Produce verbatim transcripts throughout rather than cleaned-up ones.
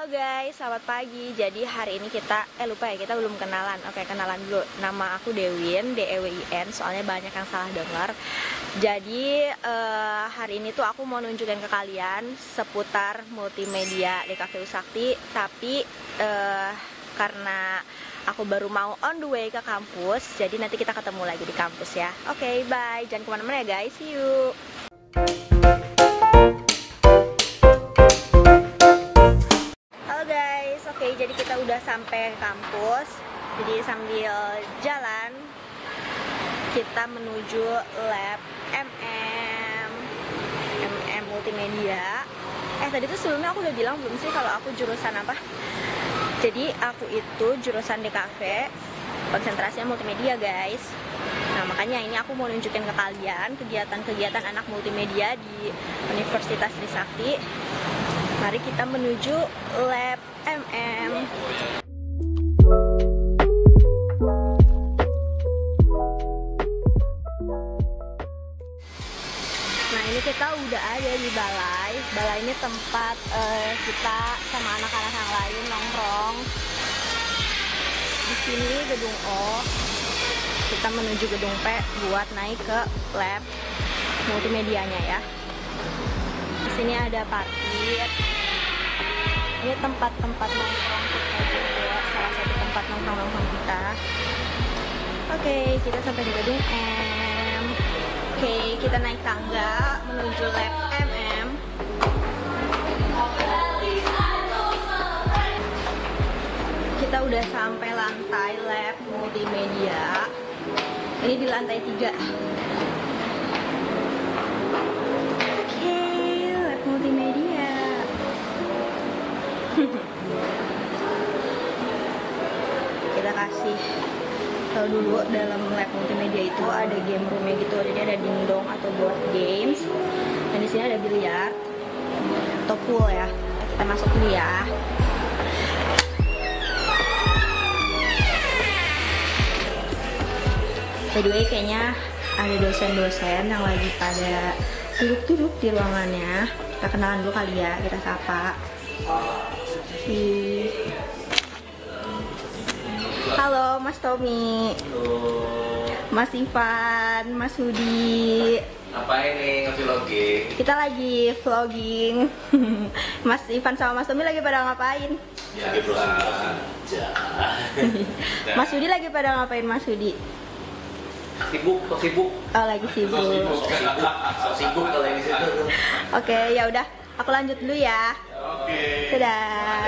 Halo guys, selamat pagi. Jadi hari ini kita, eh lupa ya, kita belum kenalan. Oke, kenalan dulu. Nama aku Dewin, D E W I N, soalnya banyak yang salah dengar. Jadi uh, hari ini tuh aku mau nunjukin ke kalian seputar multimedia D K V U Sakti. Tapi uh, karena aku baru mau on the way ke kampus, jadi nanti kita ketemu lagi di kampus ya. Oke, bye. Jangan kemana-mana ya guys, see you. Oke, jadi kita udah sampai kampus. Jadi sambil jalan kita menuju lab M M M M Multimedia. Eh tadi tuh sebelumnya aku udah bilang belum sih kalau aku jurusan apa? Jadi aku itu jurusan D K V, konsentrasinya multimedia guys. Nah makanya ini aku mau nunjukin ke kalian kegiatan-kegiatan anak multimedia di Universitas Trisakti. Mari kita menuju lab M M. Nah ini kita udah ada di balai. Balai ini tempat uh, kita sama anak-anak yang lain nongkrong. Di sini gedung O. Kita menuju gedung P buat naik ke lab multimedianya ya. Di sini ada parkir. Ini tempat-tempat nongkrong kita juga, salah satu tempat nongkrong-nongkrong kita. Oke, kita sampai di gedung M. Oke, kita naik tangga menuju lab M M. Kita udah sampai lantai lab multimedia. Ini di lantai tiga. Oke, lab multimedia. Kita kasih tahu dulu dalam lab multimedia itu ada game roomnya gitu, jadi ada dingdong atau board games, dan di sini ada biliar atau pool ya. Kita masuk dulu ya. By the way, kayaknya ada dosen-dosen yang lagi pada duduk-duduk di ruangannya. Kita kenalan dulu kali ya, kita sapa. Halo Mas Tommy. Halo Mas Ivan, Mas Hudi. Ngapain nih nge-vlogging? Kita lagi vlogging. Mas Ivan sama Mas Tommy lagi pada ngapain? Ya, lagi vlogging. Mas Hudi lagi pada ngapain Mas Hudi? Sibuk, kok sibuk? Oh lagi sibuk. So sibuk, so sibuk, so sibuk kalau yang di situ. Oke, ya udah, aku lanjut dulu ya. Oke. Dadah.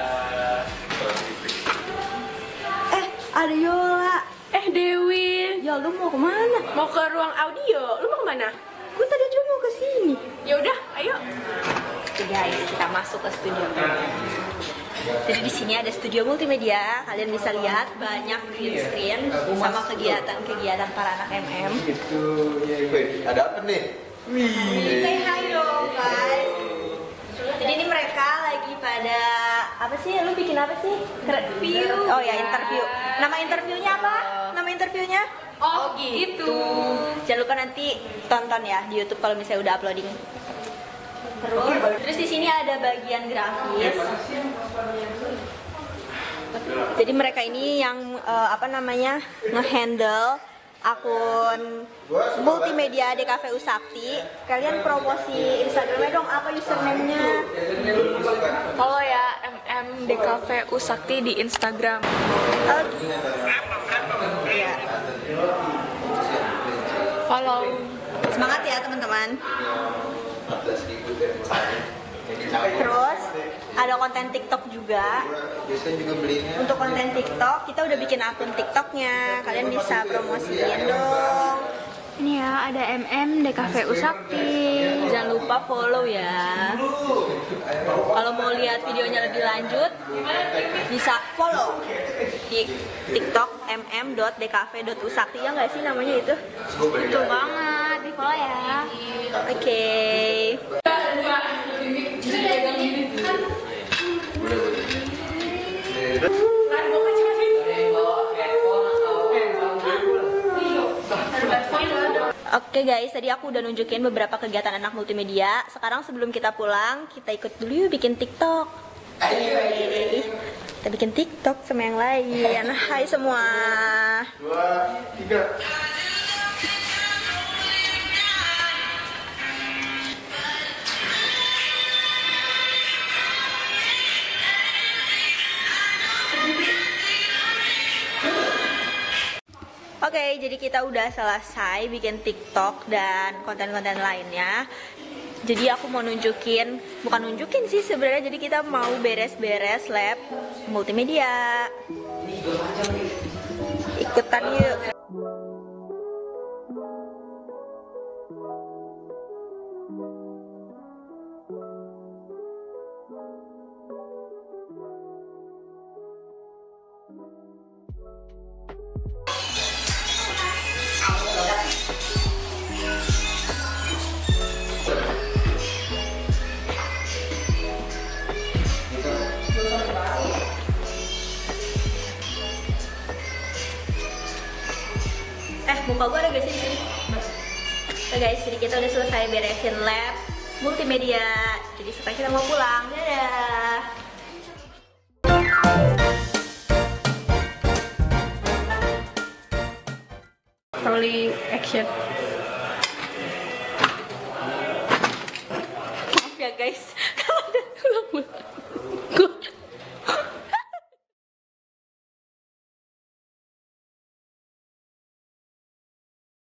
Eh, ada Yola. Eh Dewi, Ya lu mau kemana? mau ke ruang audio. Lu mau kemana? Gue tadi juga mau ke sini. Ya udah, ayo. Oke guys, kita masuk ke studio. Jadi di sini ada studio multimedia. Kalian bisa lihat banyak green screen sama kegiatan-kegiatan para anak M M. Wih, ada apa nih? Say hi dong guys. Jadi ini mereka lagi pada apa sih? Lu bikin apa sih? Interview. Oh ya, interview. Nama interviewnya apa? Nama interviewnya? Oh gitu. Jangan lupa nanti tonton ya di YouTube kalau misalnya udah uploading. Terus, terus di sini ada bagian grafis. Jadi mereka ini yang uh, apa namanya ngehandle akun multimedia D K V U Sakti. Kalian promosi Instagramnya dong, apa username-nya? Follow ya M M D K V U Sakti di Instagram. Oke. Iya. Follow. Semangat ya teman-teman. Terus ada konten TikTok juga. Untuk konten TikTok kita udah bikin akun TikToknya. Kalian bisa promosiin dong. Ini ya ada M M D K V U Sakti. Jangan lupa follow ya. Kalau mau lihat videonya lebih lanjut bisa follow di TikTok m m dot d k v dot u sakti ya nggak sih namanya itu? Betul banget, di follow ya. Oke. Okay. Oke guys, tadi aku udah nunjukin beberapa kegiatan anak multimedia. Sekarang sebelum kita pulang, kita ikut dulu yuk bikin TikTok. Yeay. Kita bikin TikTok sama yang lain. Hai semua. Dua, tiga. Oke, jadi kita udah selesai bikin TikTok dan konten-konten lainnya. Jadi aku mau nunjukin, bukan nunjukin sih sebenarnya. Jadi kita mau beres-beres lab multimedia. Ikutan yuk. Eh, muka gue ada gak sih di sini? Oke guys, jadi kita udah selesai beresin lab multimedia. Jadi sekarang kita mau pulang. Dadah. Rolling action. Maaf ya guys.